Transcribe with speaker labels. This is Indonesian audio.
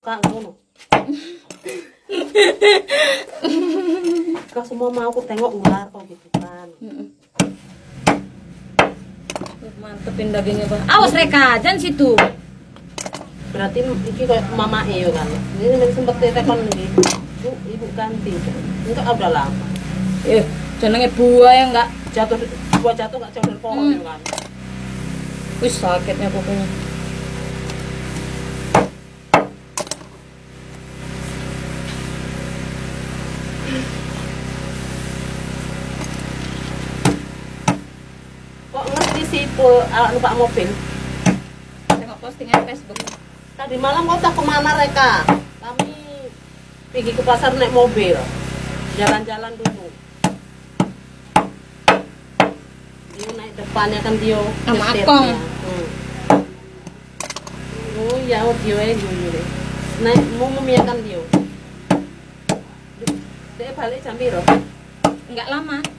Speaker 1: Kak ngono. Kau semua mau aku tengok ular kok gitu kan.
Speaker 2: Mantepin dagingnya, Bang. Awas Reka, jangan situ.
Speaker 1: Berarti iki kayak mama yo kan. Ini men sempet telepon iki. Ibu ganti. Enggak udah lama.
Speaker 2: Jenenge buah yang enggak
Speaker 1: Jatuh enggak jauh dari pohon yo kan.
Speaker 2: Wis sakitnya pokoknya.
Speaker 1: Kok ngerti sih numpak mobil?
Speaker 2: Tengok postingan Facebook.
Speaker 1: Tadi malam kau tak kemana Reka? Kami pergi ke pasar naik mobil. Jalan-jalan dulu. Dia naik depannya kan dia.
Speaker 2: Sama Akong.
Speaker 1: Oh ya, dia dulu. Naik mau memiakan dia. Dia balik jam berapa?
Speaker 2: Enggak lama.